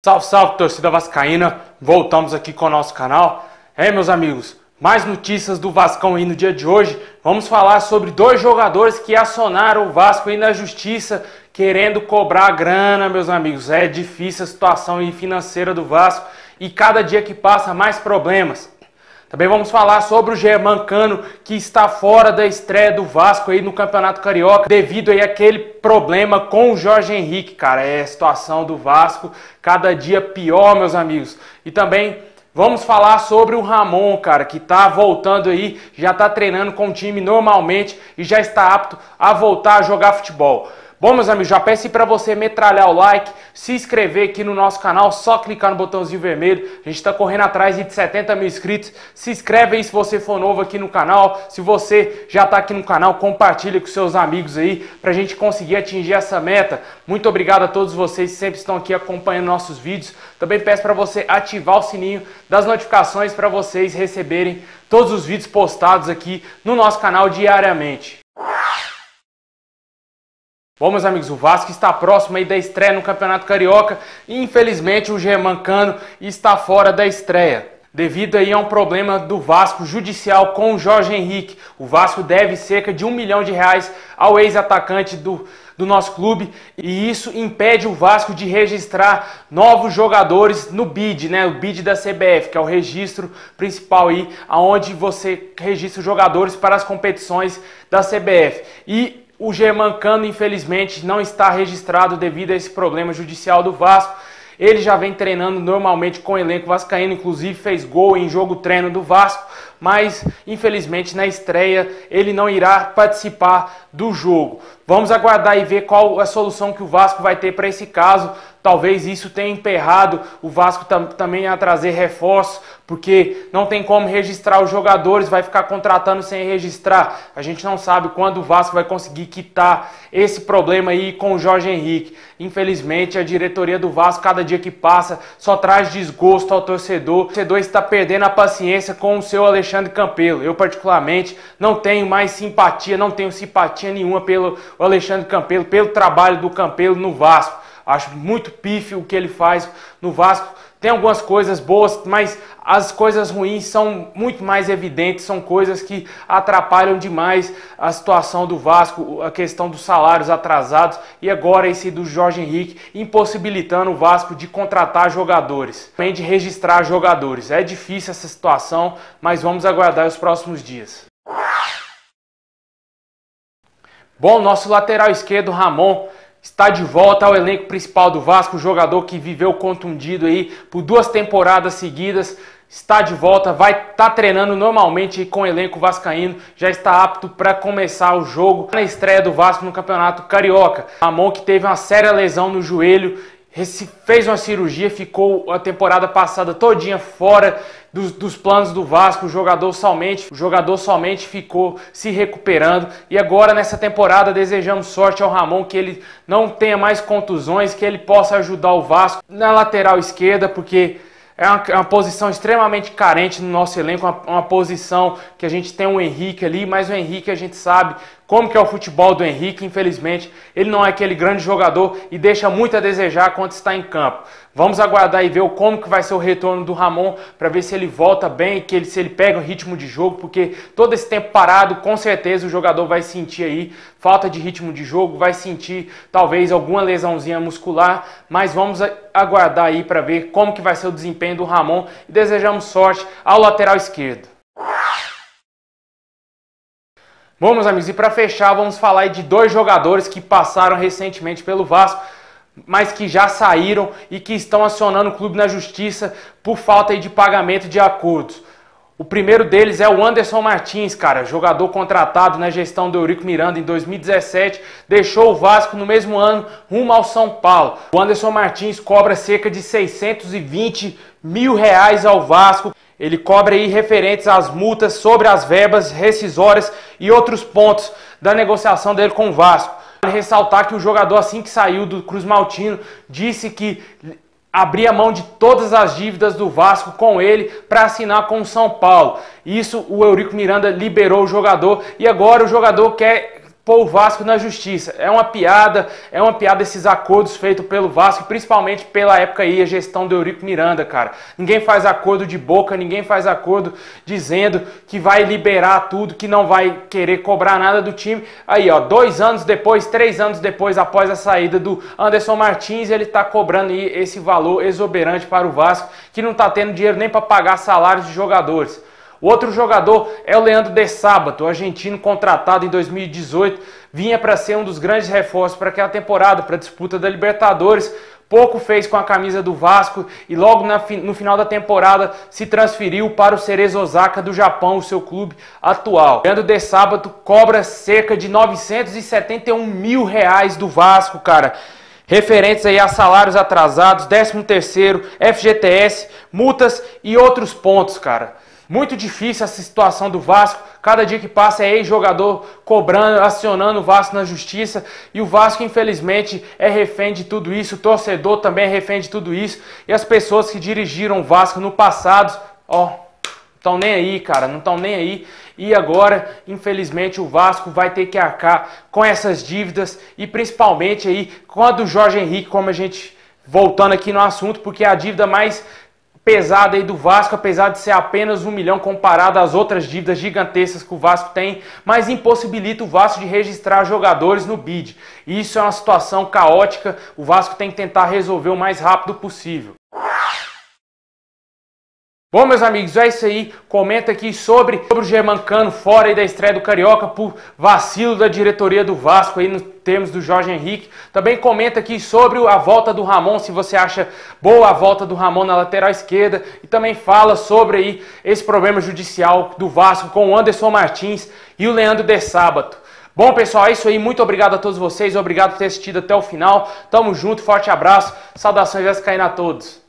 Salve, salve, torcida vascaína! Voltamos aqui com o nosso canal. Meus amigos, mais notícias do Vascão aí no dia de hoje. Vamos falar sobre dois jogadores que acionaram o Vasco aí na justiça, querendo cobrar grana, meus amigos. É difícil a situação aí financeira do Vasco e cada dia que passa mais problemas. Também vamos falar sobre o Germancano, que está fora da estreia do Vasco aí no Campeonato Carioca, devido aí àquele problema com o Jorge Henrique, cara. É a situação do Vasco cada dia pior, meus amigos. E também vamos falar sobre o Ramon, cara, que tá voltando aí, já tá treinando com o time normalmente e já está apto a voltar a jogar futebol. Bom, meus amigos, já peço para você metralhar o like, se inscrever aqui no nosso canal, só clicar no botãozinho vermelho. A gente está correndo atrás de 70 mil inscritos. Se inscreve aí se você for novo aqui no canal. Se você já está aqui no canal, compartilha com seus amigos aí para a gente conseguir atingir essa meta. Muito obrigado a todos vocês que sempre estão aqui acompanhando nossos vídeos. Também peço para você ativar o sininho das notificações para vocês receberem todos os vídeos postados aqui no nosso canal diariamente. Bom, meus amigos, o Vasco está próximo aí da estreia no Campeonato Carioca e infelizmente o Germancano está fora da estreia, devido aí a um problema do Vasco judicial com o Jorge Henrique. O Vasco deve cerca de R$1 milhão ao ex-atacante do nosso clube e isso impede o Vasco de registrar novos jogadores no BID, né? O BID da CBF, que é o registro principal aí, onde você registra os jogadores para as competições da CBF. E o Germancano, infelizmente, não está registrado devido a esse problema judicial do Vasco. Ele já vem treinando normalmente com o elenco vascaíno, inclusive fez gol em jogo treino do Vasco, mas infelizmente na estreia ele não irá participar do jogo. Vamos aguardar e ver qual a solução que o Vasco vai ter para esse caso. Talvez isso tenha emperrado o Vasco também a trazer reforços, porque não tem como registrar os jogadores, vai ficar contratando sem registrar. A gente não sabe quando o Vasco vai conseguir quitar esse problema aí com o Jorge Henrique. Infelizmente, a diretoria do Vasco, cada dia que passa, só traz desgosto ao torcedor. O torcedor está perdendo a paciência com o seu Alexandre Campelo. Eu, particularmente, não tenho mais simpatia, não tenho simpatia nenhuma pelo Alexandre Campelo, pelo trabalho do Campelo no Vasco. Acho muito pífio o que ele faz no Vasco. Tem algumas coisas boas, mas as coisas ruins são muito mais evidentes, são coisas que atrapalham demais a situação do Vasco, a questão dos salários atrasados e agora esse do Jorge Henrique impossibilitando o Vasco de contratar jogadores, também de registrar jogadores. É difícil essa situação, mas vamos aguardar os próximos dias. Bom, nosso lateral esquerdo, Ramon, está de volta ao elenco principal do Vasco, o jogador que viveu contundido aí por 2 temporadas seguidas, está de volta, vai estar treinando normalmente com o elenco vascaíno, já está apto para começar o jogo na estreia do Vasco no Campeonato Carioca. Ramon, que teve uma séria lesão no joelho, fez uma cirurgia, ficou a temporada passada todinha fora dos planos do Vasco. O jogador somente ficou se recuperando e agora nessa temporada desejamos sorte ao Ramon, que ele não tenha mais contusões, que ele possa ajudar o Vasco na lateral esquerda, porque é uma posição extremamente carente no nosso elenco, uma posição que a gente tem um Henrique ali, mas o Henrique a gente sabe como que é o futebol do Henrique. Infelizmente ele não é aquele grande jogador e deixa muito a desejar quando está em campo. Vamos aguardar e ver como que vai ser o retorno do Ramon, para ver se ele volta bem, se ele pega o ritmo de jogo, porque todo esse tempo parado, com certeza o jogador vai sentir aí falta de ritmo de jogo, vai sentir talvez alguma lesãozinha muscular, mas vamos aguardar aí para ver como que vai ser o desempenho do Ramon e desejamos sorte ao lateral esquerdo. Bom, meus amigos, e para fechar, vamos falar aí de 2 jogadores que passaram recentemente pelo Vasco, mas que já saíram e que estão acionando o clube na justiça por falta aí de pagamento de acordos. O primeiro deles é o Anderson Martins, cara, jogador contratado na gestão do Eurico Miranda em 2017, deixou o Vasco no mesmo ano rumo ao São Paulo. O Anderson Martins cobra cerca de R$620 mil ao Vasco. Ele cobra aí referentes às multas sobre as verbas rescisórias e outros pontos da negociação dele com o Vasco. Vale ressaltar que o jogador, assim que saiu do Cruz Maltino, disse que abria mão de todas as dívidas do Vasco com ele para assinar com o São Paulo. Isso o Eurico Miranda liberou o jogador e agora o jogador quer pôr o Vasco na justiça. É uma piada esses acordos feitos pelo Vasco, principalmente pela época aí, a gestão do Eurico Miranda, cara. Ninguém faz acordo de boca, ninguém faz acordo dizendo que vai liberar tudo, que não vai querer cobrar nada do time. Aí, ó, 2 anos depois, 3 anos depois, após a saída do Anderson Martins, ele tá cobrando aí esse valor exuberante para o Vasco, que não tá tendo dinheiro nem para pagar salários de jogadores. O outro jogador é o Leandro de Sábato, argentino contratado em 2018, vinha para ser um dos grandes reforços para aquela temporada, para a disputa da Libertadores. Pouco fez com a camisa do Vasco e logo no final da temporada se transferiu para o Cerezo Osaka do Japão, o seu clube atual. Leandro de Sábato cobra cerca de R$971 mil do Vasco, cara. Referentes aí a salários atrasados, 13º, FGTS, multas e outros pontos, cara. Muito difícil essa situação do Vasco. Cada dia que passa é ex-jogador cobrando, acionando o Vasco na justiça. E o Vasco, infelizmente, é refém de tudo isso. O torcedor também é refém de tudo isso. E as pessoas que dirigiram o Vasco no passado, ó, estão nem aí, cara. Não estão nem aí. E agora, infelizmente, o Vasco vai ter que arcar com essas dívidas. E principalmente aí com a do Jorge Henrique, como a gente... Voltando aqui no assunto, porque é a dívida mais pesada aí do Vasco, apesar de ser apenas 1 milhão comparado às outras dívidas gigantescas que o Vasco tem, mas impossibilita o Vasco de registrar jogadores no BID. Isso é uma situação caótica, o Vasco tem que tentar resolver o mais rápido possível. Bom, meus amigos, é isso aí. Comenta aqui sobre o Germancano fora aí da estreia do Carioca por vacilo da diretoria do Vasco aí nos termos do Jorge Henrique. Também comenta aqui sobre a volta do Ramon, se você acha boa a volta do Ramon na lateral esquerda. E também fala sobre aí esse problema judicial do Vasco com o Anderson Martins e o Leandro de Sábato. Bom, pessoal, é isso aí. Muito obrigado a todos vocês. Obrigado por ter assistido até o final. Tamo junto, forte abraço. Saudações vascaínas a todos.